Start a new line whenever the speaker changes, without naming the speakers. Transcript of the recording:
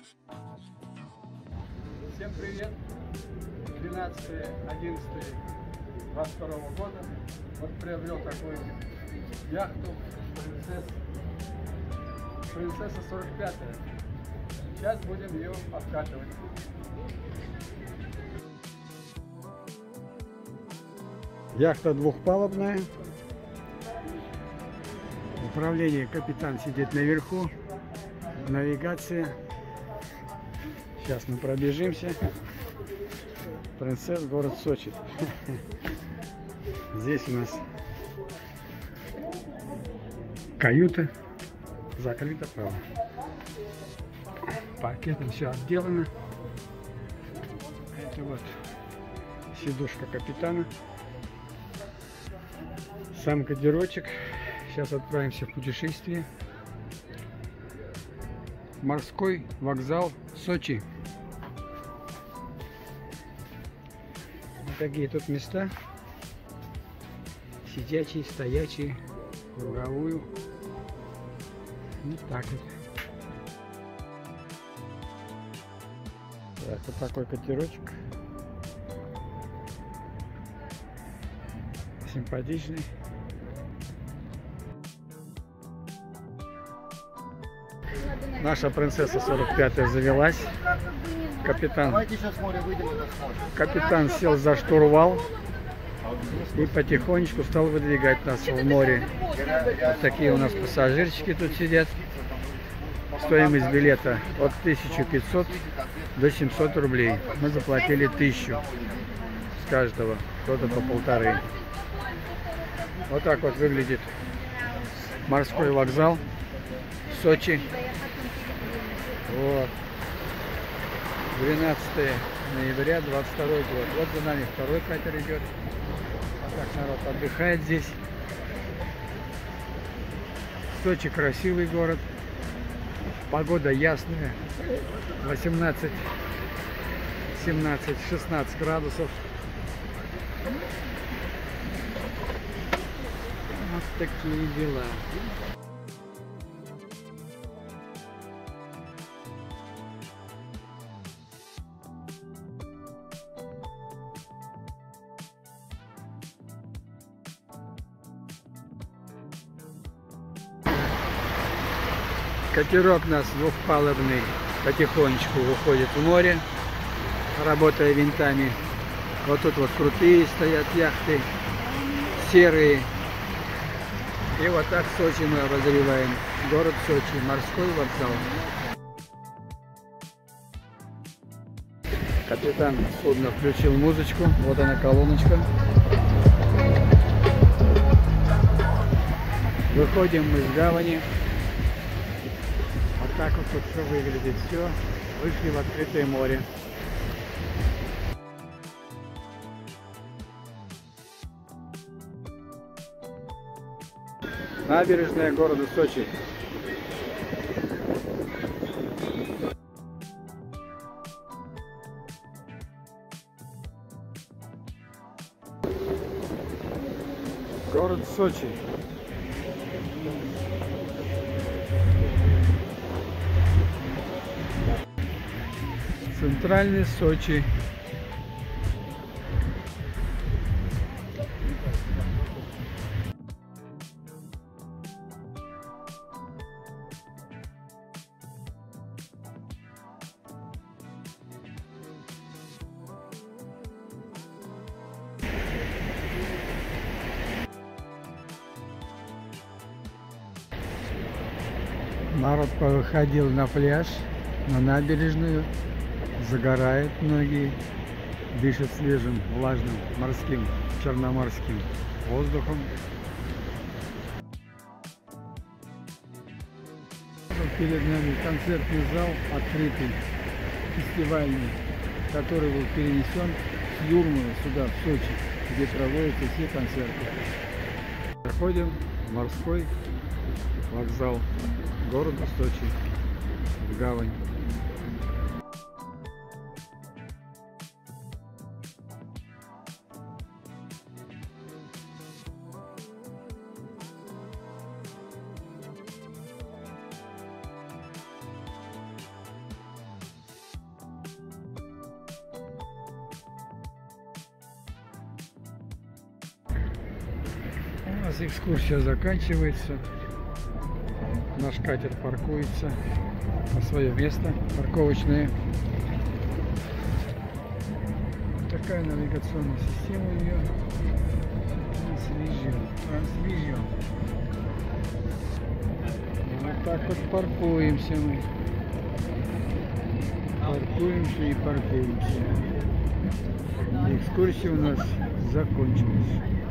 Всем привет! 12.11.22 года. Вот приобрел такую яхту принцесса 45-я. Сейчас будем ее обкатывать. Яхта двухпалубная. Управление капитан сидит наверху. Навигация. Сейчас мы пробежимся. Принцесс, город Сочи. Здесь у нас каюта. Закрыта, правда. Паркетом все отделано. Это вот сидушка капитана. Сам катерочек. Сейчас отправимся в путешествие. Морской вокзал Сочи. Вот такие тут места. Сидячие, стоячие, круговую. Вот так вот. Так, вот такой катерочек. Симпатичный. Наша принцесса 45-я завелась. Капитан сел за штурвал и потихонечку стал выдвигать нас в море. Вот такие у нас пассажирчики тут сидят. Стоимость билета от 1500 до 700 рублей. Мы заплатили 1000 с каждого, кто-то по 1500. Вот так вот выглядит морской вокзал Сочи. Вот. 12 ноября 22 год. Вот за нами второй катер идет. Вот так народ отдыхает здесь. Сочи красивый город. Погода ясная. 18, 17, 16 градусов. Вот такие дела. Катерок у нас двухпалубный потихонечку уходит в море, работая винтами. Вот тут вот крутые стоят яхты, серые. И вот так Сочи мы обозреваем. Город Сочи, морской вокзал. Капитан судна включил музычку. Вот она, колоночка. Выходим мы из гавани. Вот так вот тут все выглядит. Все. Вышли в открытое море. Набережная города Сочи. Город Сочи. Центральный Сочи. Народ повыходил на пляж, на набережную, загорает многие, дышат свежим, влажным, морским, черноморским воздухом. Перед нами концертный зал открытый, фестивальный, который был перенесен с Юрмалы сюда, в Сочи, где проводятся все концерты. Заходим в морской вокзал города Сочи, в гавань. нас экскурсия заканчивается. Наш катер паркуется на свое место парковочное. Такая навигационная система у нее. Трансвижн. Вот так вот паркуемся мы. Паркуемся и паркуемся. Экскурсия у нас закончилась.